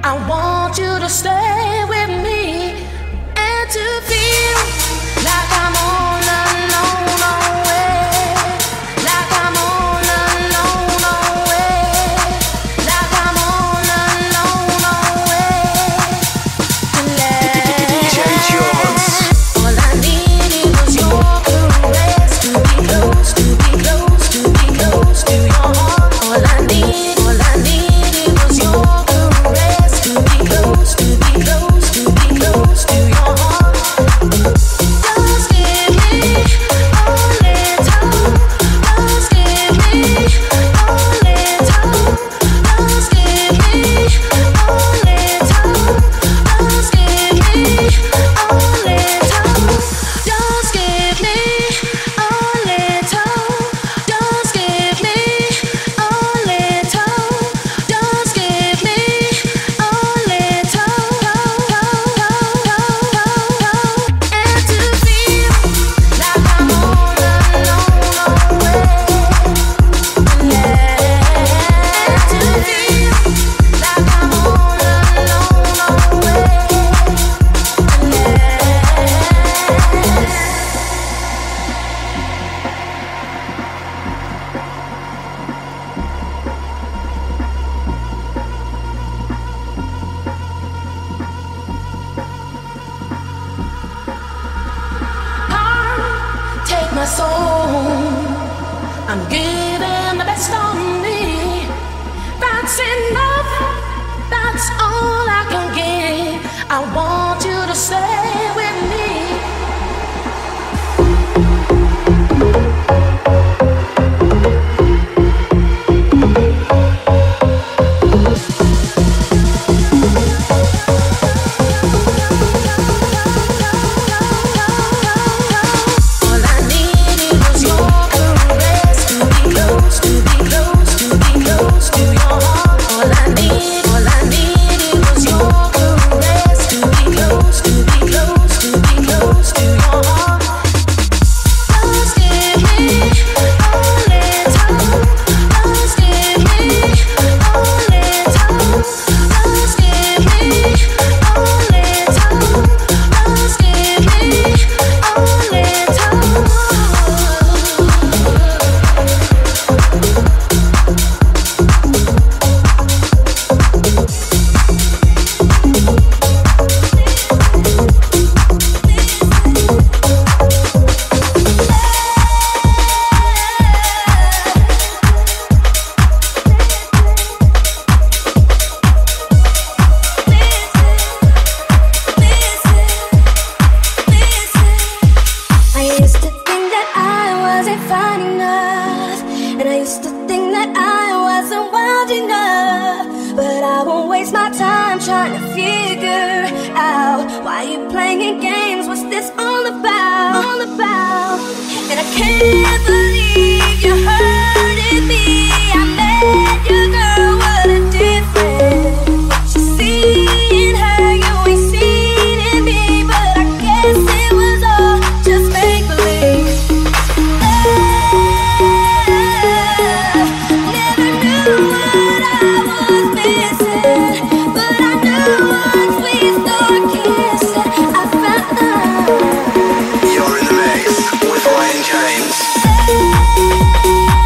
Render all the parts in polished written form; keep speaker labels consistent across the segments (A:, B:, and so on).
A: I want you to stay with me and to feel like I'm all alone, away. Like I'm all alone, away. Like I'm all alone, away.
B: DJ Jones.
A: All I needed was your caress, to be close, to be close, to be close to your heart. All I needed was your caress, to be close, to be close, to be close to your heart. Just give me a little, just give me a little, just give me a little, just give me a little, just give me a little, just give me a little, just give me a little, and to feel like I'm all alone, away. And to feel like I'm all alone, away. Take my soul, I'm giving the best of me. That's enough, that's all I can give. I want you to stay with me. All I needed was your caress, to be close, to be close, to be close to your heart. All I needed was your caress, to be close, to be close, to be close to your heart. Just give me a little, just give me a little, just give me a little, just give me a I used to think that I wasn't fine enough, and I used to think that I wasn't wild enough. But I won't waste my time trying to figure out why you playing games. What's this all about? All about. And I can't believe you hurting me. I met your girl, what a difference. You see in her, you ain't seen in me, but I guess it was all just make believe. Never knew what I was missing, but I knew once we start kissing, I found
B: You're in the mix with Ryan James.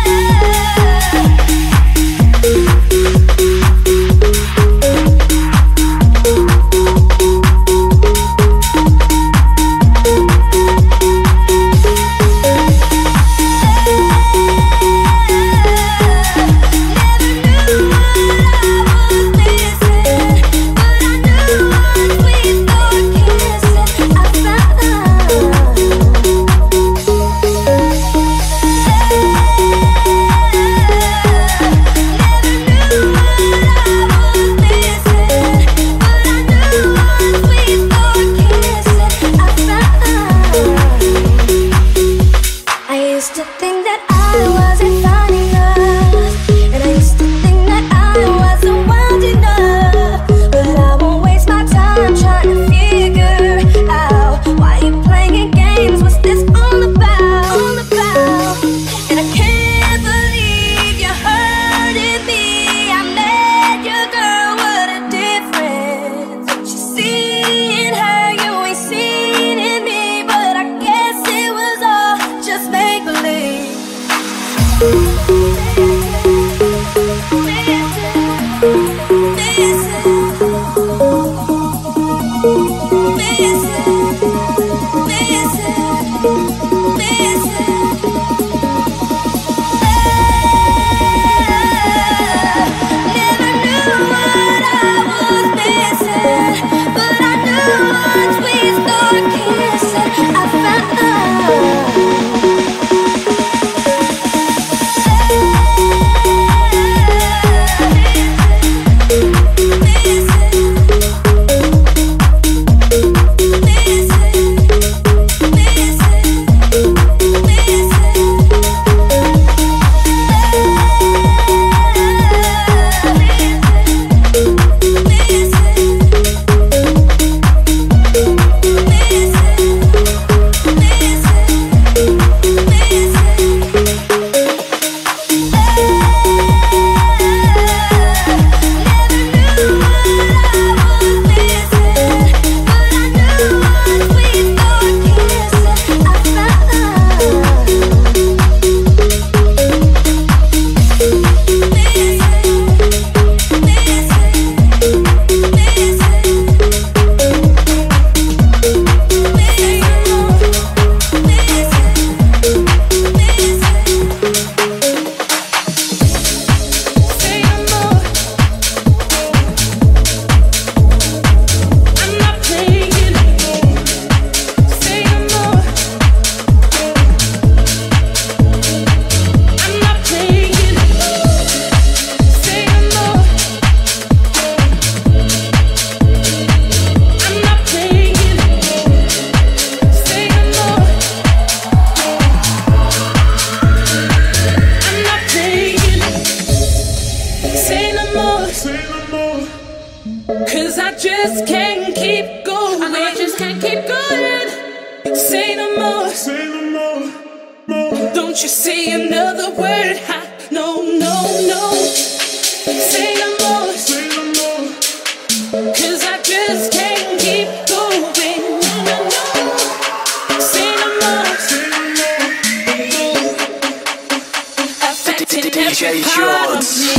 A: 'Cause I just can't keep going. I know I just can't keep going. Say no more. Say no more. Don't you say another word. No, no, no. Say no more. Say no more. 'Cause I just can't keep going. No, no. Say no more. Say no more. Affecting every part of me.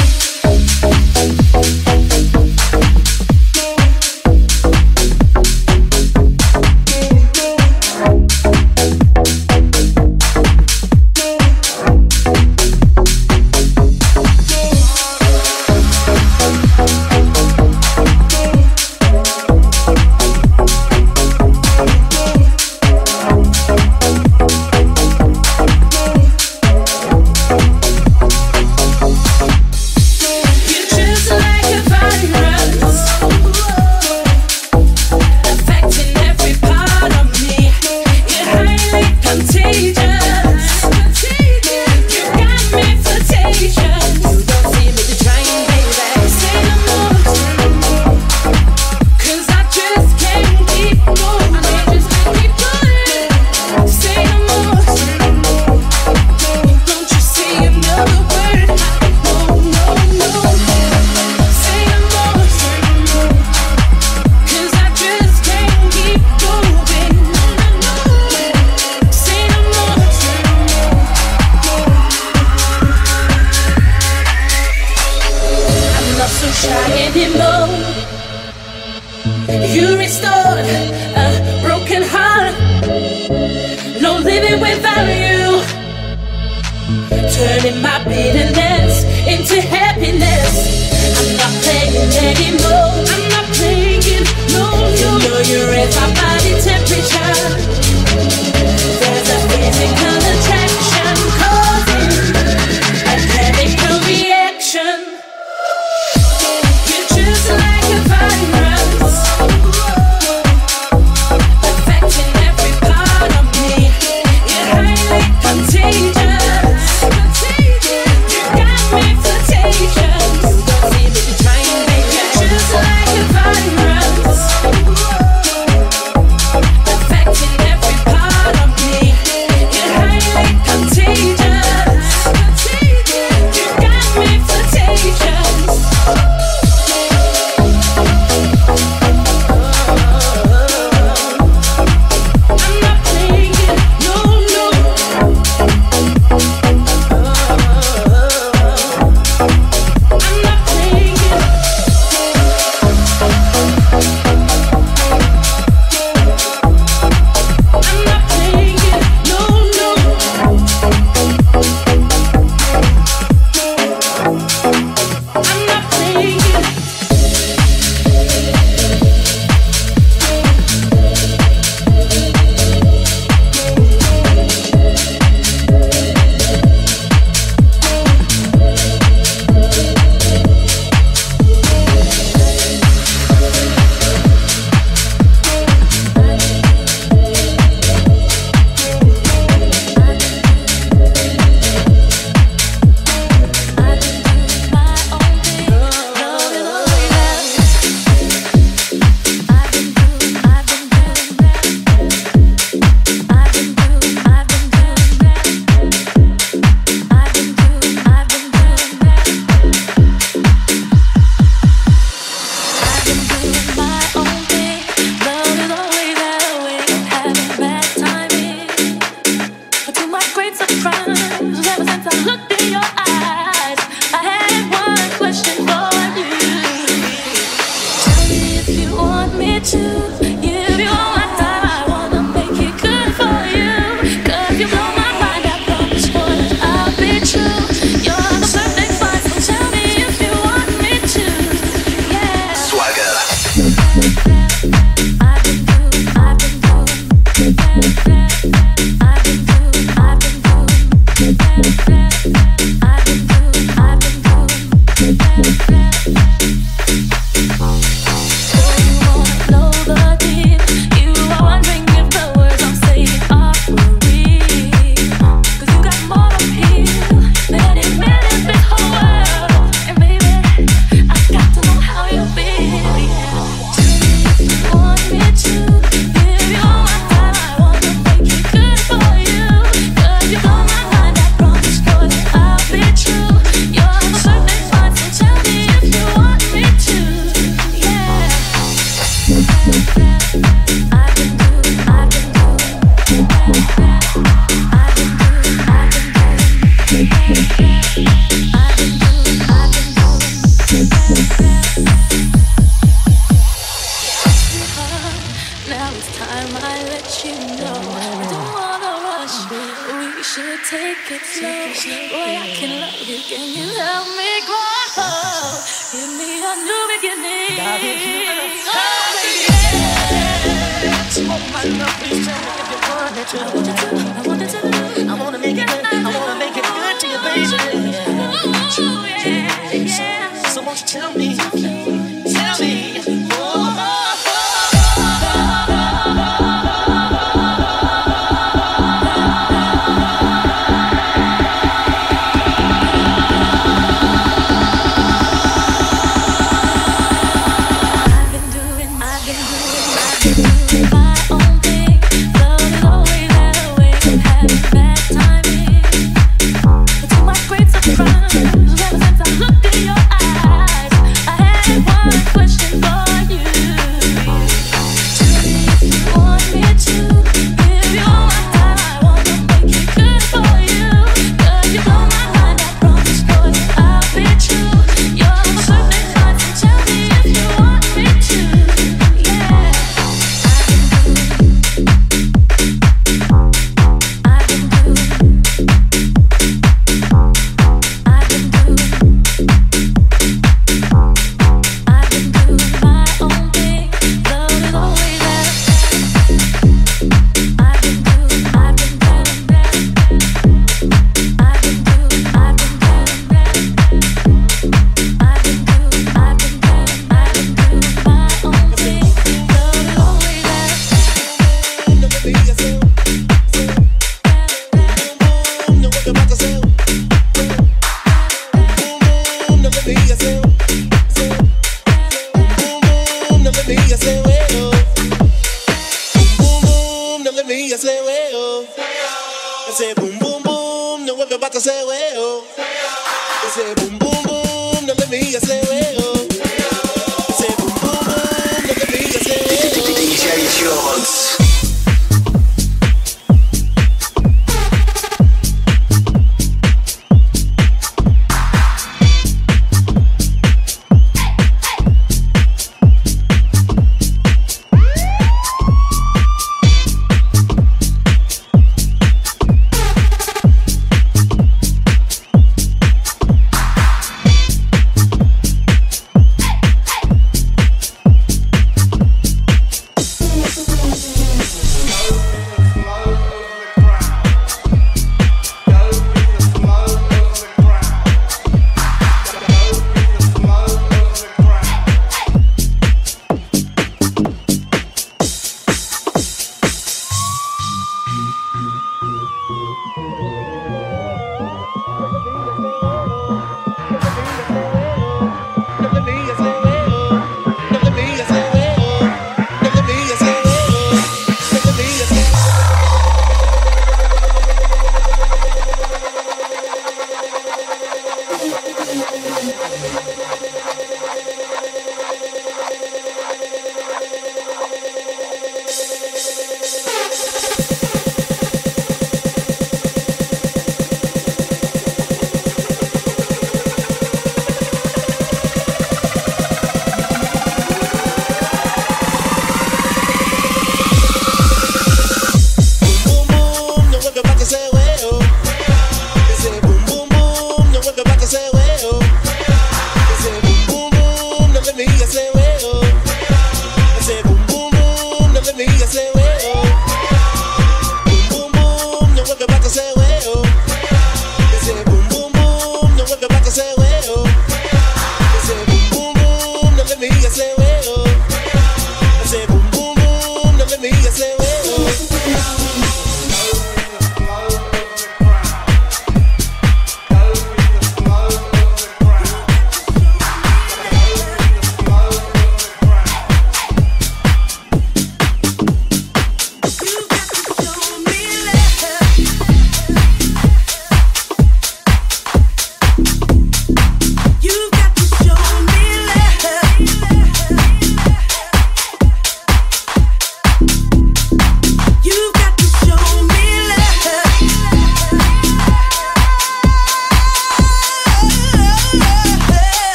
A: You restored a broken heart. No living without you. Turning my bitterness into happiness. I'm not playing anymore. I'm not playing, no. You know you're at my body temperature. There's a physical attraction causing a chemical reaction. You're just like a virus, affecting every part of me. You're highly contagious. You take it slow. Boy, I can love you. Can you help me grow? Give me a new beginning. Oh, baby. Oh, my love, please tell me if you want it to. I want it to. I want to make it good. I want to make it good to you, baby. Ooh, yeah. So won't you tell me? Tell me.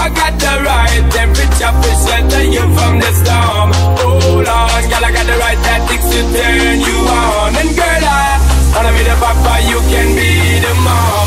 B: I got the right temperature to shelter you from the storm. Hold on, girl, I got the right tactics to turn you on. And girl, I wanna be the papa, you can be the mom.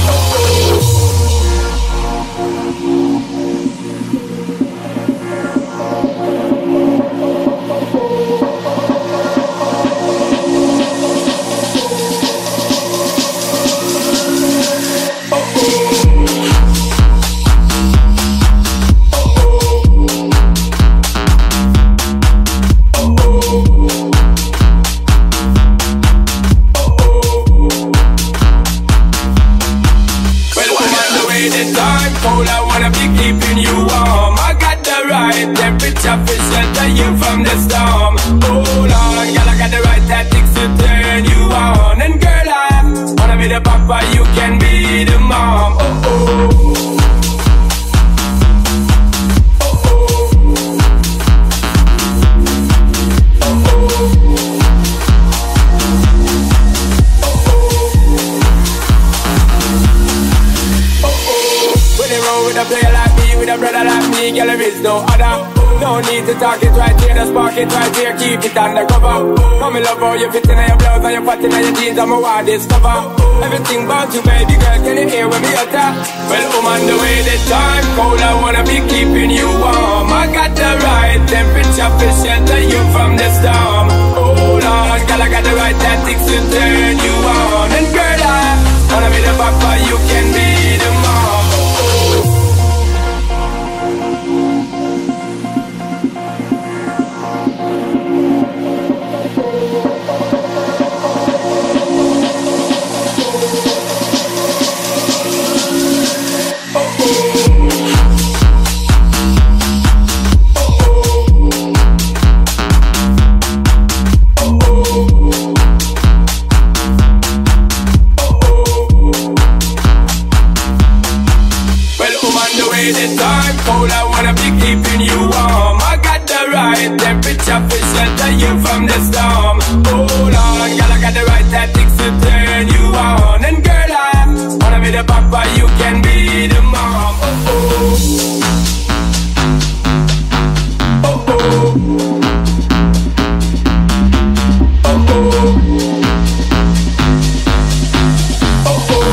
B: To shelter you from the storm. Hold on, girl, I got the right tactics to turn you on. And girl, I wanna be the papa, you can be the mom. Oh oh. With a player like me, with a brother like me, girl, there is no other. No need to talk it right here, the spark it right here, keep it undercover. Come in love how you fit in your blouse and your fat in your jeans, I'm a wild discover. Everything about you, baby girl, can you hear when me utter? Well, on the way the time cold, I wanna be keeping you warm. I got the right temperature to shelter you from the storm. Hold on, girl, I got the right tactics to turn you on. And girl, I wanna be the papa, you can be the mom. To shelter you from the storm. Hold on, girl, I got the right tactics to turn you on. And girl, I wanna be the papa, you can be the mom. Oh oh. Oh oh. Oh oh. Oh oh.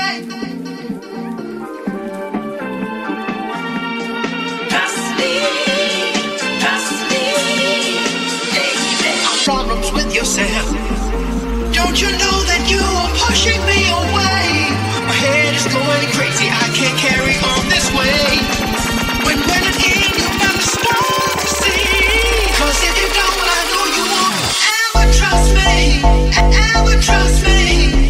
C: Problems with yourself. Don't you know that you are pushing me away? My head is going crazy, I can't carry on this way. When it in, you better start to see. Cause if you don't, I know you won't ever trust me. Ever trust me.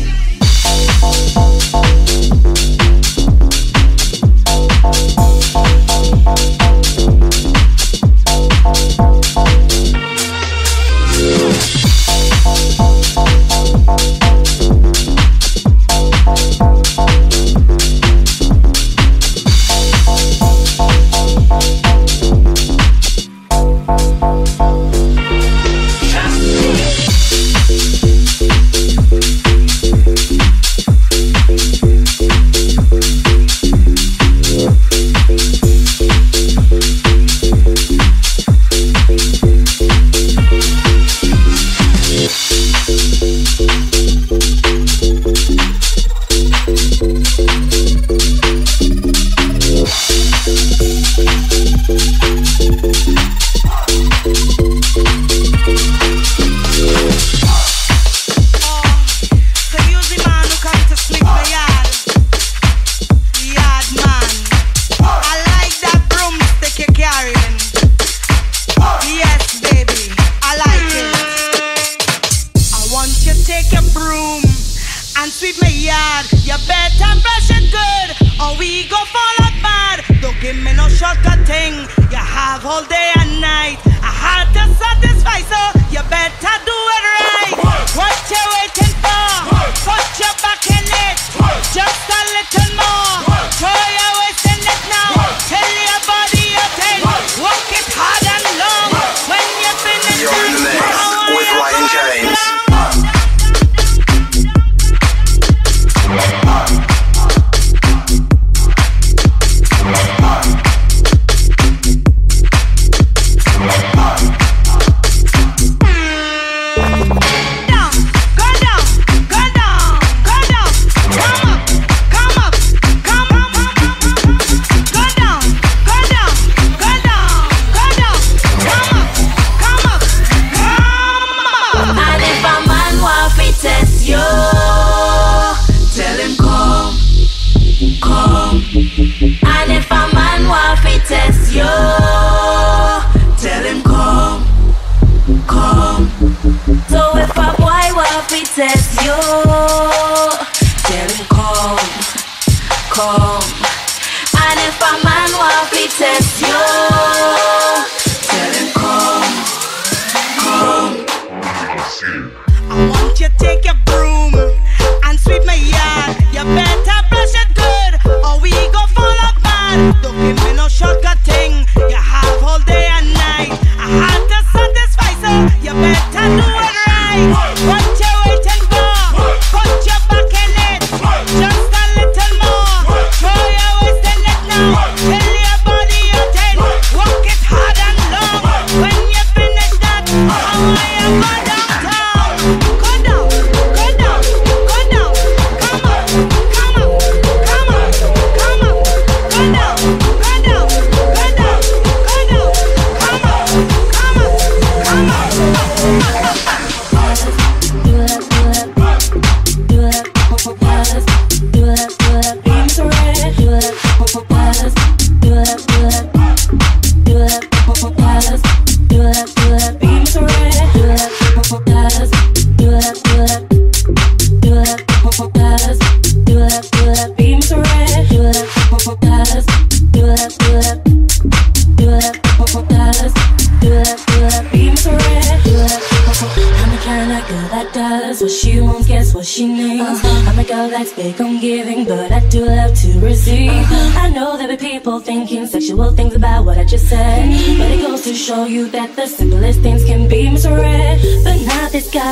D: Show you that the simplest things can be misread. But not this guy,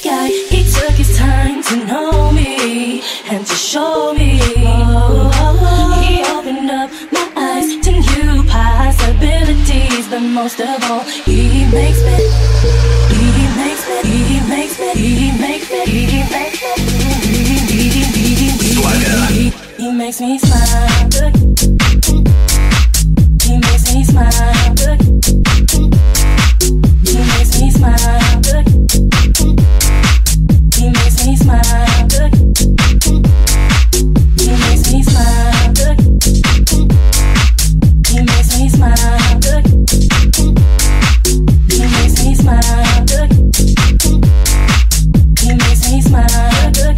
D: he took his time to know me and to show me. He opened up my eyes to new possibilities. But most of all, he makes me Swagger. makes me smile good. He makes me smile good. He makes me smile good. He makes me smile good. He makes me smile good. He makes me smile good. He makes me smile good. He makes me smile good.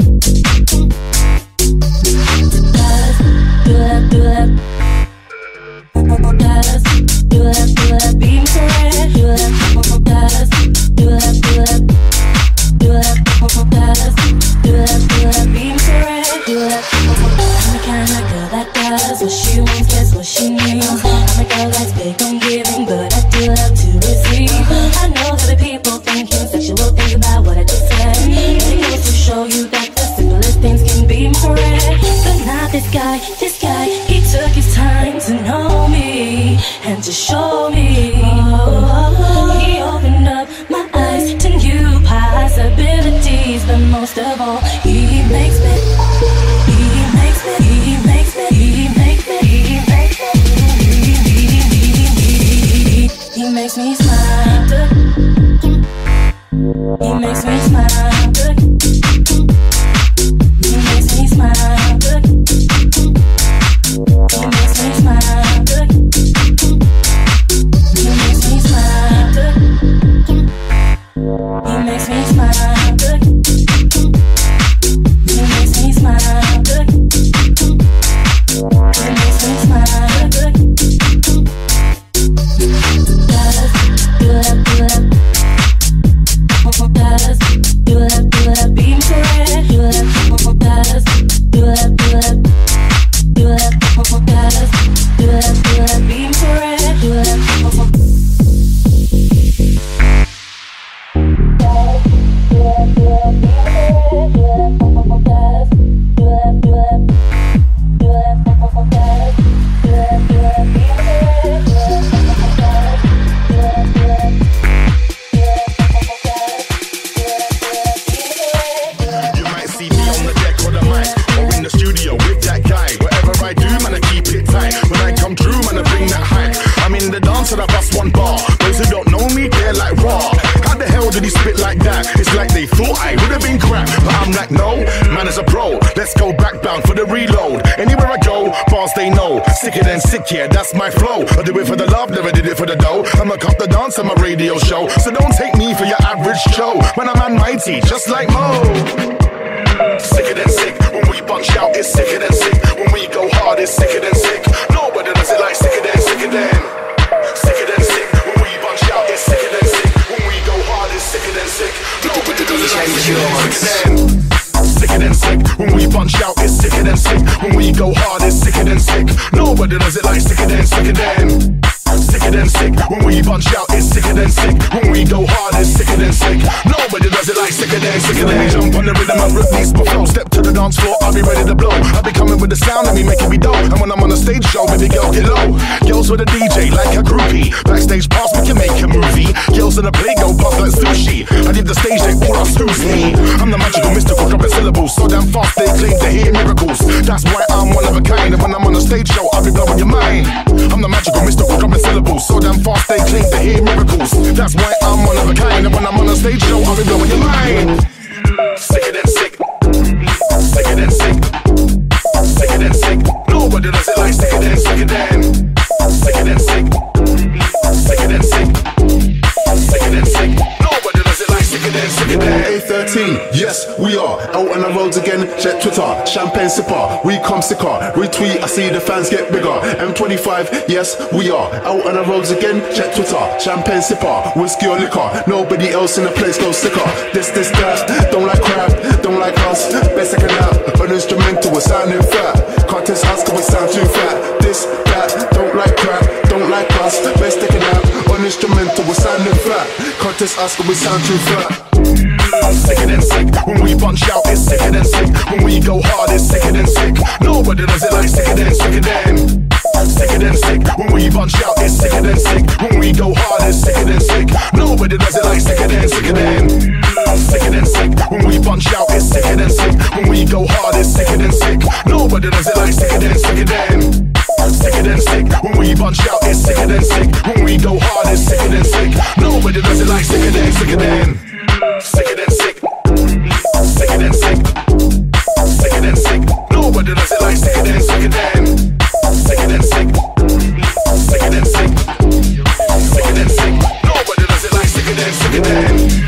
D: What she wants, guess what she needs. I'm a girl that's big on giving, but I do love to receive. I know that the people thinking sexual things about what I just said. It goes to show you that the simplest things can be misread. But not this guy, he took his time to know me and to show me. He opened up my eyes to new possibilities, but most of all, he makes me. He makes me smile good. He makes me smile good. He makes me smile good. He makes me smile good. He makes me smile good. He makes me smile good. He makes me smile good. He makes me smile good.
E: Yeah, that's my flow. I do it for the love, never did it for the dough. I'ma cut the dance on my radio show, so don't take me for your average Joe. When I'm man mighty, just like Mo. Sicker than sick, when we punch out, it's sicker than sick. When we go hard, it's sicker than sick. Nobody does it like sicker than sick. When we punch out, it's sicker than sick. When we go hard, it's sicker than sick. Nobody does it like sicker than sick. Sicker than sick, when we punch out, it's sicker than sick. When we go hard, it's sicker than sick. Nobody does it like sicker than sicker than sick. When we punch out, it's sicker than sick. When we go hard, it's sicker than sick. Nobody does it like sicker than. Jump on the rhythm and release my flow. Step to the dance floor, I'll be ready to blow. I'll be coming with the sound and me making me dope. And when I'm on a stage show, baby girl get low. Girls with a DJ like a groupie. Backstage pass, we can make a movie. Girls in the play go puff like sushi. I did the stage, they all excuse me. I'm the magical mystical dropping syllables so damn fast they claim to hear miracles. That's why I'm one of a kind. And when I'm on a stage show, I'll be blowing your mind. I'm the magical mystical dropping syllables so damn fast they claim to hear miracles. That's why I'm one of a kind. And when I'm on a stage show, I'll be blowing your mind. Sicker than sick. Sicker than sick. Sicker than sick. Nobody does it like sicker than. Sicker than sick. Sicker than sick. Sicker than sick. Nobody does it like sicker than.
F: A13, yes, we are out on the roads again. Check Twitter, champagne sipper, we come sicker. Retweet, I see the fans get bigger. M25, yes, we are out on the roads again. Check Twitter, champagne sipper, whiskey or liquor. Nobody else in the place goes sicker. This, that, don't like crap, don't like us. Best second out, an instrumental, we're sounding fat. Can't test us cause we sound too fat. This, that, don't like crap, don't like us. Best second out, an instrumental, we're sounding fat. Can't test us cause we sound too fat. Sicker than sick, when we punch out, it's sicker than sick. When we go hard, it's sicker than sick. Nobody does it like sicker than. Sicker than sick, when we punch out, it's sicker than sick. When we go hard, it's sicker than sick. Nobody does it like sicker than. Sicker than sick, when we punch out, it's sicker than sick. When we go hard, it's sicker than sick. Nobody does it like sicker
E: than, sicker than. Sicker than sick. When we bunch out, it's sicker than sick. When we go hard, it's sicker than sick. Nobody does it like sicker than, sicker than. Sicker than sick. Sicker than sick. Sicker than sick. Nobody does it like sicker than, sicker than. Sicker than sick. Sicker than sick. Sicker than sick. Nobody does it like sicker than, sicker than.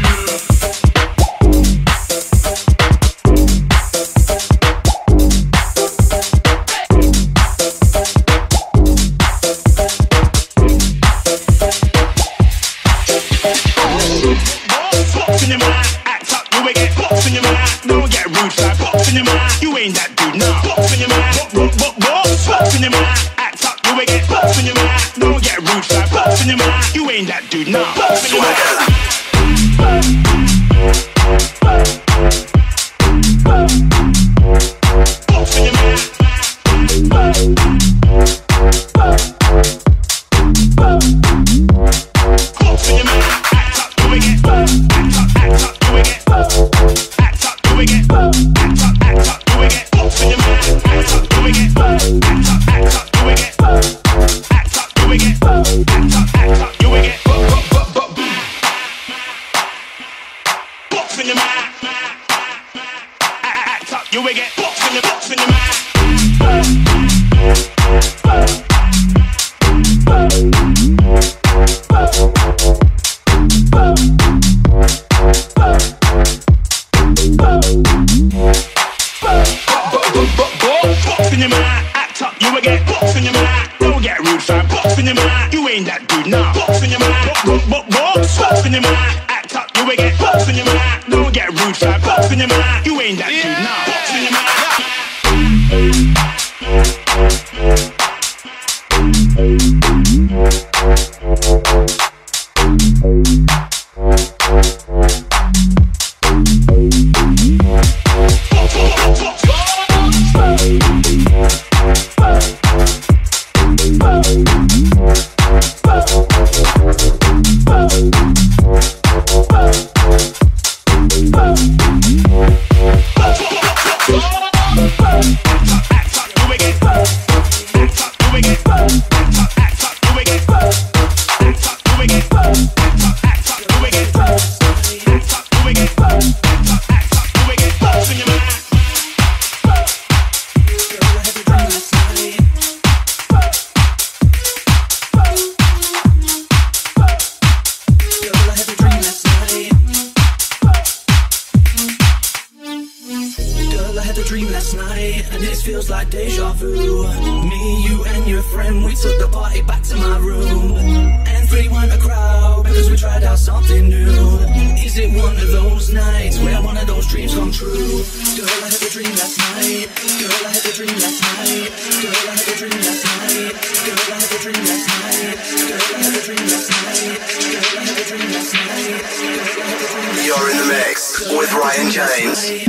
G: You're in the mix with Ryan James.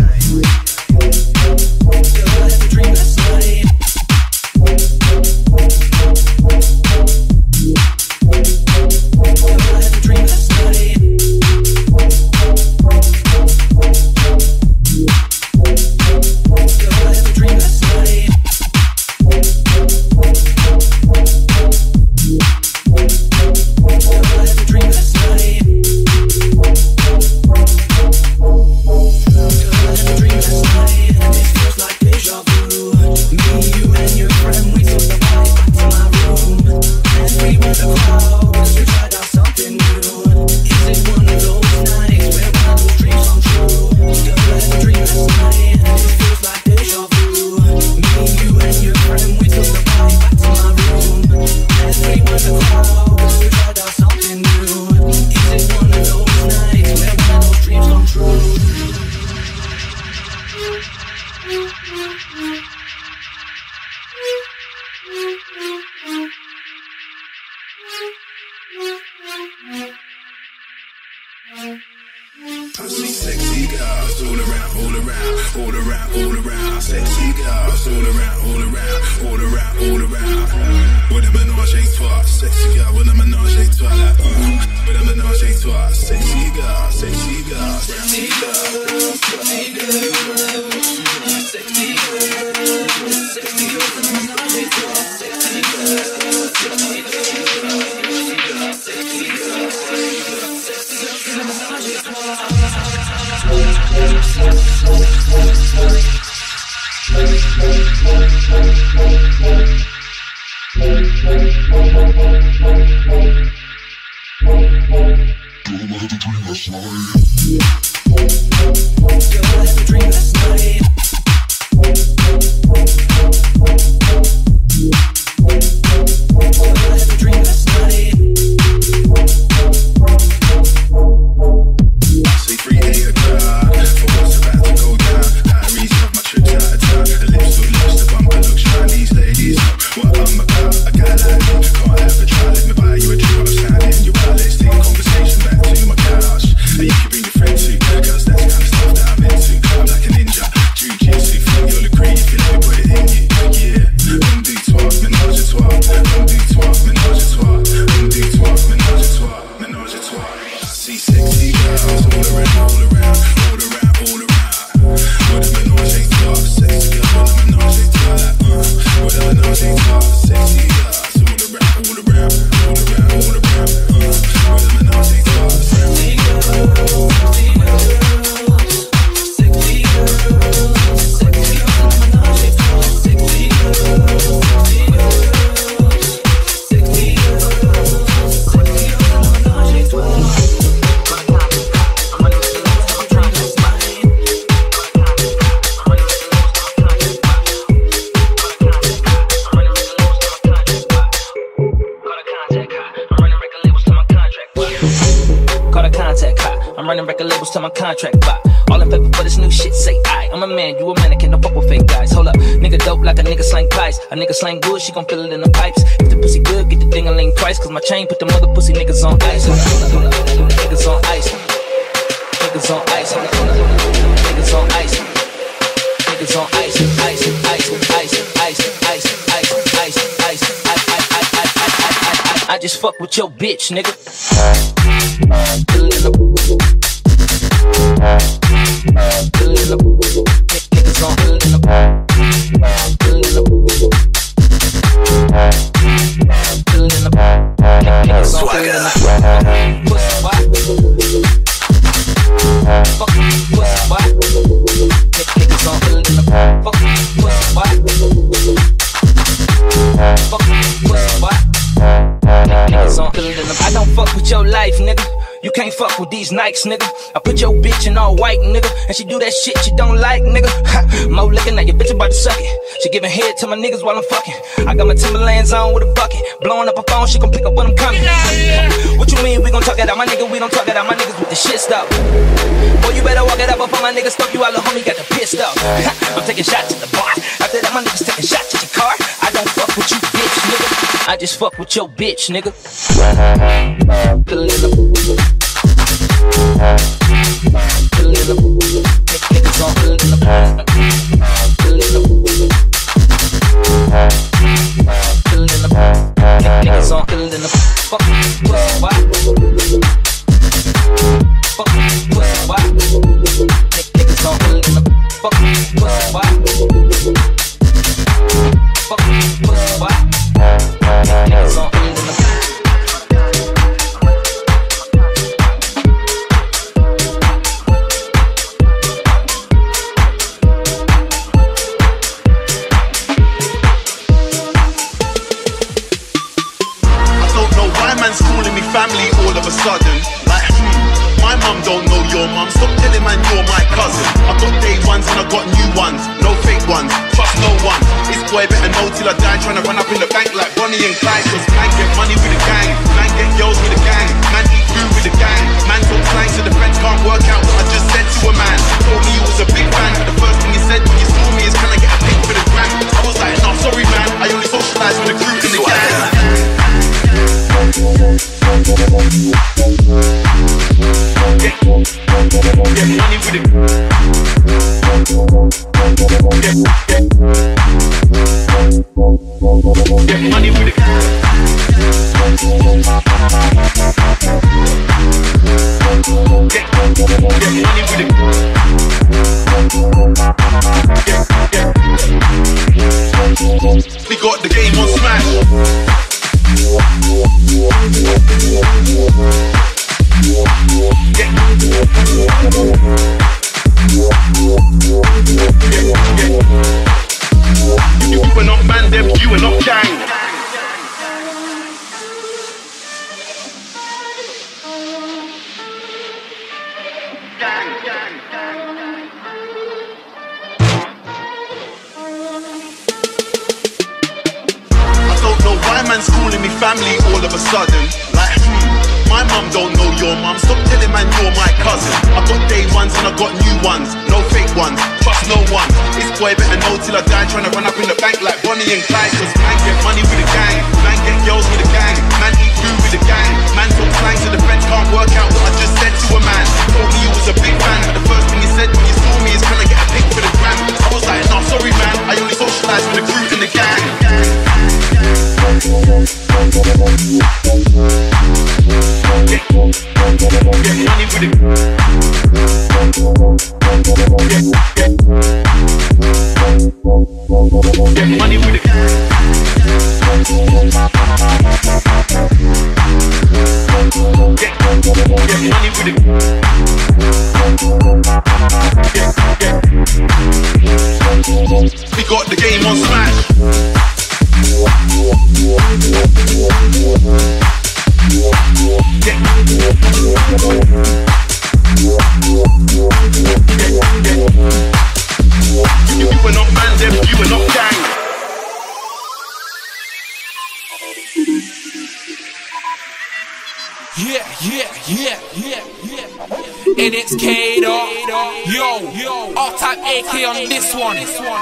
H: Contract by all in favor for this new shit. Say I, I'm a man, you a mannequin. Don't fuck with fake guys. Hold up, nigga dope like a nigga slang pies. A nigga slang good, she gon' feel it in the pipes. If the pussy good, get the ding-a-ling twice. Cause my chain put them other pussy niggas on ice. Hold up, niggas on ice. Niggas on ice. Hold up, niggas on ice. Niggas on ice. Ice, ice, ice, ice, ice, ice, ice, ice. I just fuck with your bitch, nigga. I don't fuck with your life, nigga. You can't fuck with these Nikes, nigga. I put your bitch in all white, nigga, and she do that shit you don't like, nigga. Mo looking at your bitch about to suck it. She giving head to my niggas while I'm fucking. I got my Timberlands on with a bucket. Blowing up a phone, she gon' pick up when I'm coming. What you mean we gon' talk it out? My nigga, we don't talk it out. My niggas with the shit stuff. Boy, you better walk it up before my niggas stuff you out. The homie got the pissed up. I'm taking shots at the bar. After that, my niggas taking shots at your car. I don't fuck with you, bitch, nigga. I just fuck with your bitch, nigga. Niggas on niggas on in the fuck pussy why? Fuck pussy why? Niggas on in the fuck pussy why? Fuck pussy why? Niggas on in the
F: family all of a sudden, like my mum don't know your mum. Stop telling man you're my cousin. I got day ones and I got new ones, no fake ones. Trust no one. This boy better know till I die. Trying to run up in the bank like Bonnie and Clyde. Cause man get money with the gang, man get girls with the gang, man eat food with the gang, man talk slang so the friends can't work out what I just said to a man. Told me you was a big fan, but the first thing he said when you saw me is can I get a pic for the gram? I was like, nah, sorry man, I only socialise with the crew in the gang. Get money with it. Get money with it. Get money with it. We got the game on smash. You are not man them, you are not gang. man's calling me family all of a sudden. Like, my mum don't know your mum. Stop telling man you're my cousin. I got day ones and I got new ones. No fake ones, trust no one. This boy better know till I die. Trying to run up in the bank like Bonnie and Clyde. Cause man get money with the gang, man get girls with the gang, man eat food with the gang. Man talk slang to the friends can't work out what I just said to a man. Told me you was a big fan, but the first thing he said when you saw me is, can I get a pic for the gram? I was like, nah, sorry man, I only socialise with the crew and the gang. Get money with it. Get money with it. Get money with it. We got the game on smash. You were not man, them, you were not gang.
I: Yeah. And it's Kato. Yo, R-Type AK on this one.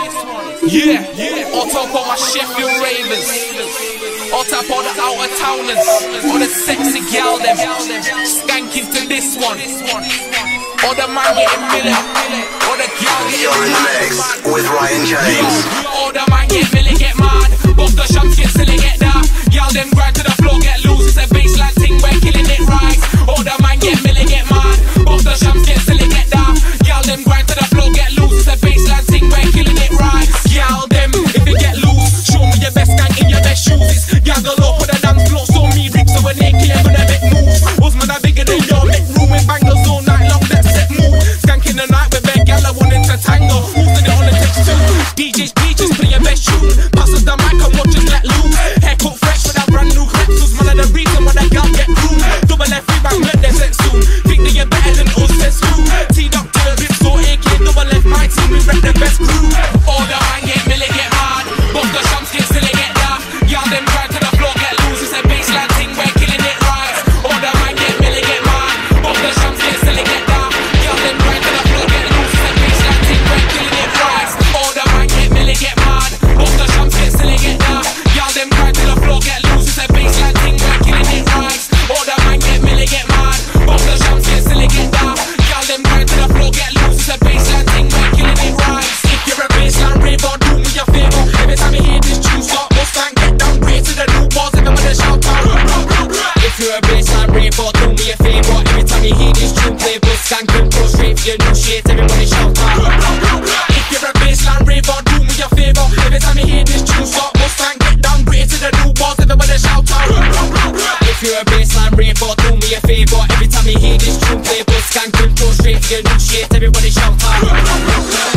I: Yeah. On top of my Sheffield Ravens. On top of the outer towners. All the sexy gal them. Skanking to this one. All the man getting milli. All the gal getting
G: You're in the mix with Ryan James.
I: All the man get milli, get mad. Both the shots get silly, get that. Gal them grind to the floor, get loose. It's a baseline thing, we're killing it right. All the man get milli, get mad. Both the shots get silly, get that. Gal them grind to the floor, get loose. It's a baseline thing, we're killing it right. Gal them, if you get loose, show me your best gang in your best shoes. It's gal galore for the dance floor, so me rips so when they kill, I'm gonna make moves. Was man a bigger than your make room with bangers all night long. That's set move. Skanking the night with big gal, I wanted to tango. Who's in it on the text too? DJs, play your best tune. Passes the mic and watch us let loose. Haircut fresh with that brand new clips. Was man of the reason why that gal get groomed. Double F rebound, let them set soon. Think that you're better than us, says who? Teed up to the bits, so AK, double F my team, we rep the best crew. All the man get milli, get hard. Both the shams get silly, get that. Y'all them grind to the floor, get loose. It's a baseline thing, we're killing it right. All the man get milli, get mad. Both the shams get silly, get that. Y'all them grind to the floor, get loose. It's a baseline thing, we're killing it right. All the man get milli, get mad. Both the shams get silly, get that. Y'all them grind to the floor, get loose. It's a baseline thing, we're killing it right. All the man get milli, get mad. Both the shams get silly, get that. Y'all them grind to the floor, get loose. It's a baseline thing, we're killing it right. If you're a baseline raver, do me a favor. Every time you hear this tune, start Mustang, get down, great to the new bars, everybody shout out. If you're a baseline raver, do me a favor. Every time you hear this tune, play Mustang, control straight for your new shit, everybody shout out. If you're a baseline raver, do me a favor. Every time you hear this tune, start Mustang, get down, great to the new bars, everybody shout out. If you're a baseline raver, do me a favor. Every time you hear this tune, play Mustang, control straight for your new shit, everybody shout out.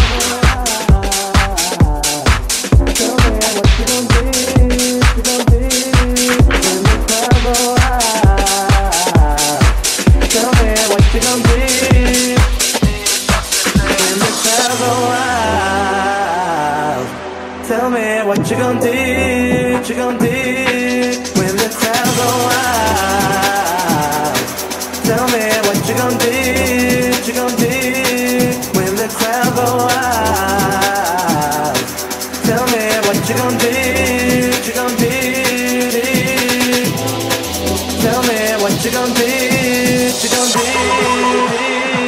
J: Tell me what you gon' do, what you gon' do when the crowd go wild. Tell me what you gon' do, what you gon' do when the crowd go wild. Tell me what you gon' do, what you gon' do. Tell me what you gon' do, what you gon' do.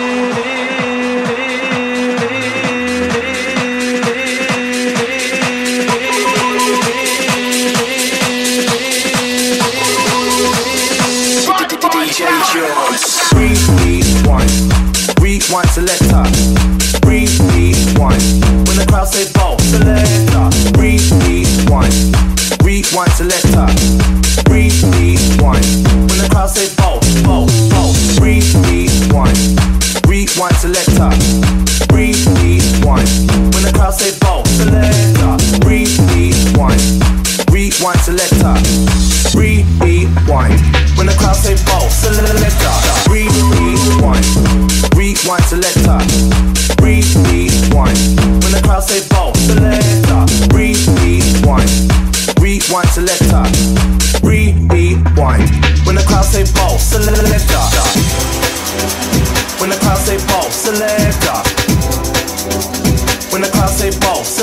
K: Rewind selector, rewind. When the crowd say ball, selector, rewind. Rewind selector, rewind. When the crowd say ball, rewind. Rewind selector, rewind. When the crowd say ball, selector, rewind. Rewind selector, rewind. When the crowd say ball, selector, rewind. Rewind selector, rewind. When the crowd say ball, selector, rewind. Rewind selector.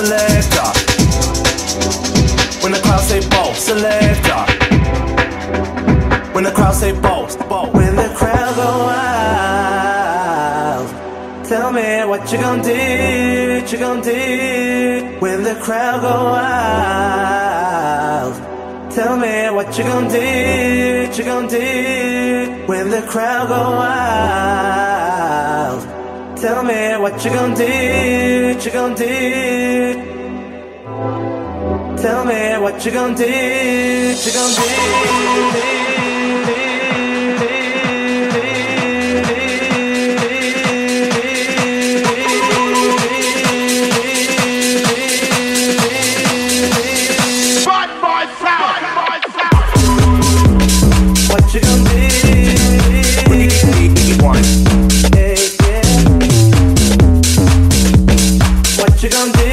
K: selector. When the crowd say ball, selector. When the crowd say ball, ball.
J: When the crowd go wild, tell me what you gon' do, you gon' do. When the crowd go wild, tell me what you gon' do, you gon' do. When the crowd go wild, tell me what you gon' do, you gon' do. Tell me what you gon' do, you gon' do. What you gon' do? Hey, yeah. What you gon' do?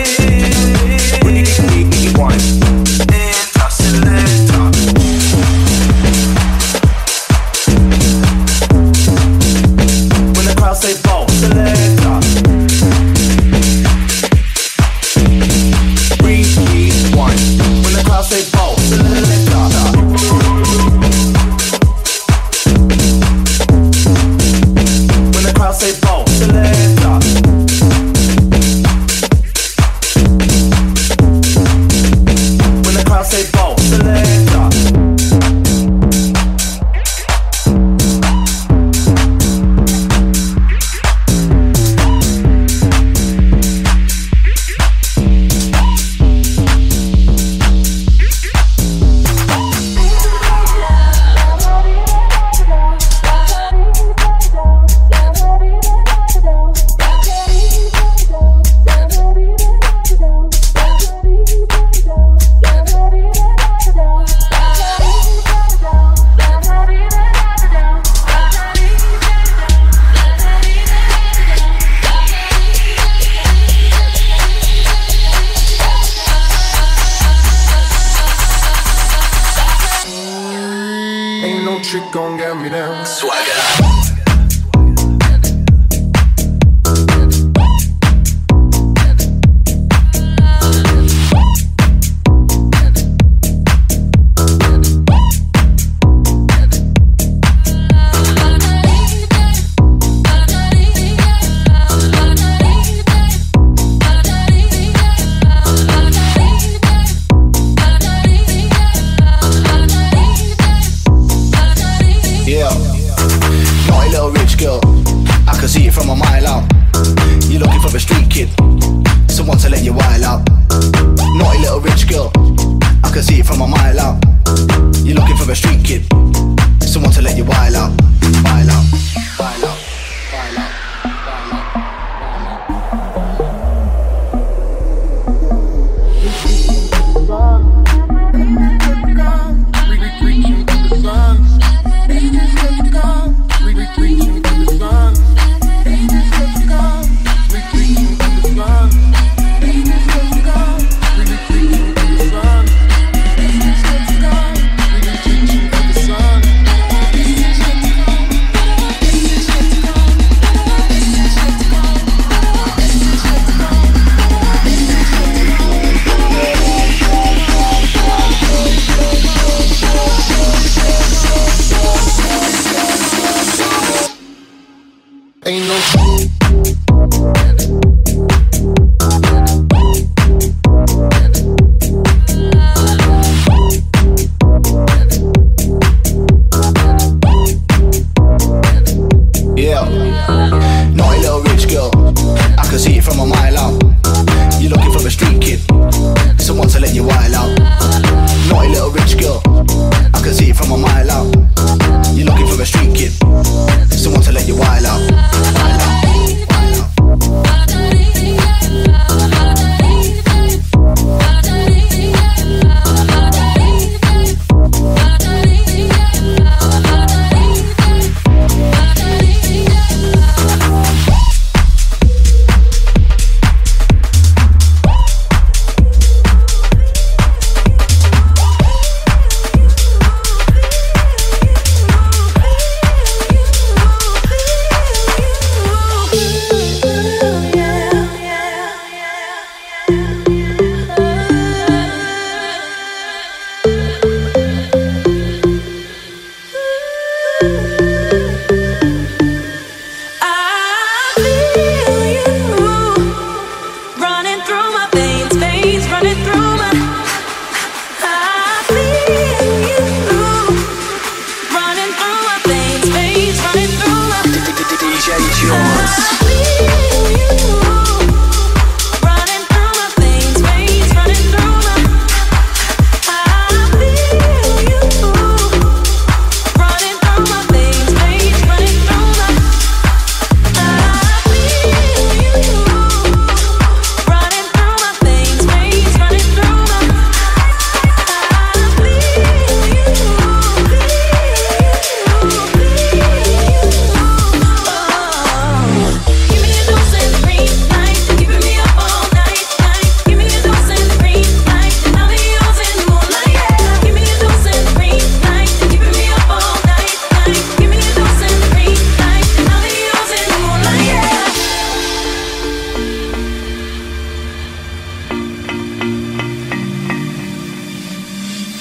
K: When the crowd say ball, selector. Rewind. When the crowd say ball, selector. When the crowd say ball, selector. When the crowd say ball, selector.
E: Ain't no trick gon' get me down.
G: Swagger.
L: Yeah, naughty little rich girl, I can see it from a mile out. You're looking for a street kid, someone to let you wild out. Naughty little rich girl, I can see it from a mile out. You're looking for a street kid, someone to let you wild out. Wild out, wild out, wild out.
E: Reaching to the sun.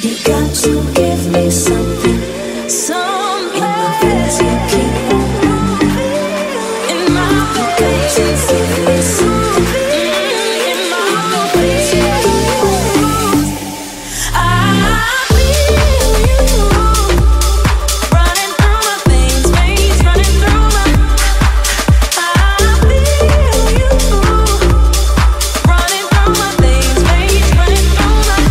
D: You got to give me something, something. In my face you keep on moving. In my face you give me something. In my face you keep on moving. I feel you running through my veins, running through my. I feel you running through my veins, running through my.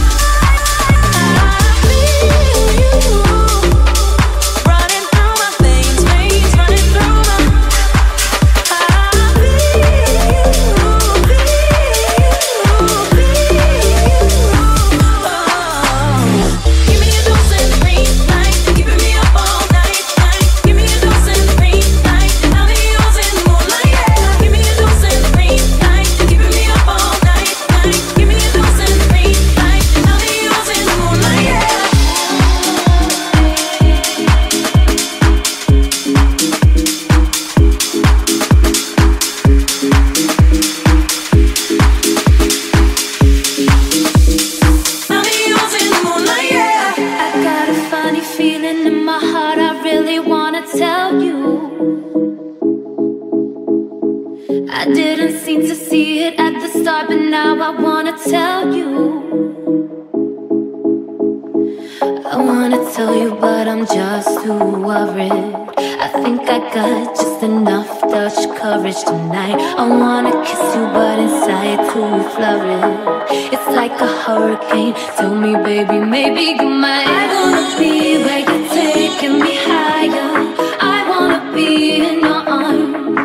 D: I didn't seem to see it at the start, but now I wanna tell you. I wanna tell you, but I'm just too worried. I think I got just enough Dutch courage tonight. I wanna kiss you, but inside too flurried. It's like a hurricane. Tell me, baby, maybe you might. I wanna be where you're taking me higher. I wanna be in your arms.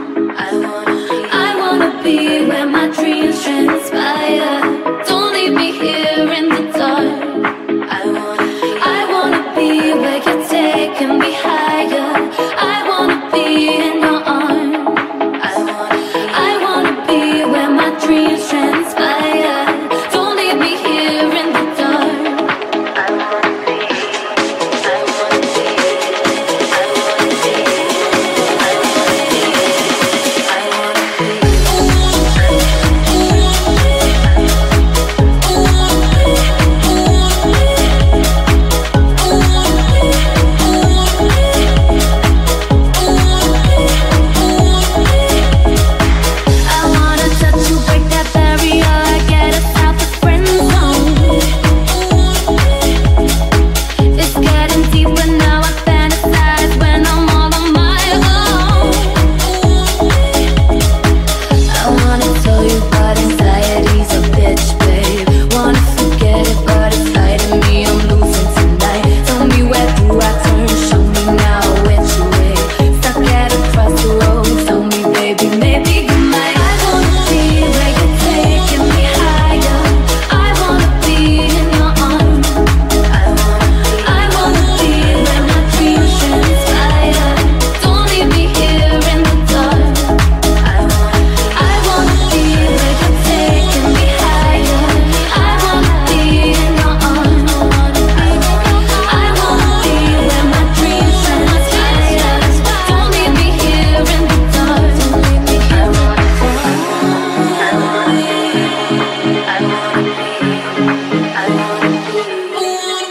D: I wanna be where my dreams transpire. Don't leave me here in the dark. I wanna be where you're taking me higher. I wanna be in your arms. I wanna be where my dreams transpire. Don't leave me here in the dark. I wanna be.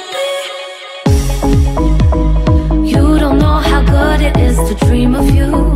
D: You don't know how good it is to dream of you.